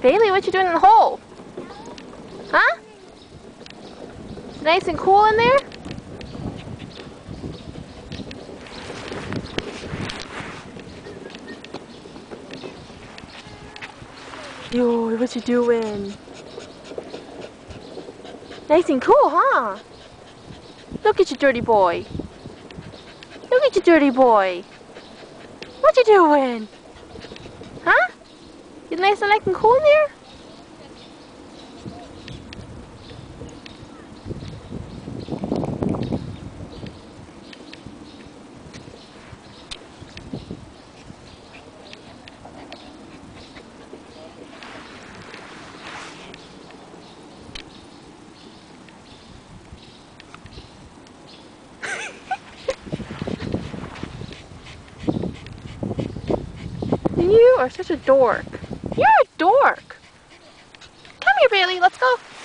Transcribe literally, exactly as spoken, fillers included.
Bailey, what you doing in the hole? Huh? It's nice and cool in there? Yo, what you doing? Nice and cool, huh? Look at you, dirty boy. Look at you, dirty boy. What you doing? Huh? You nice and nice and cool in there? You are such a dork. You're a dork. Come here, Bailey. Let's go.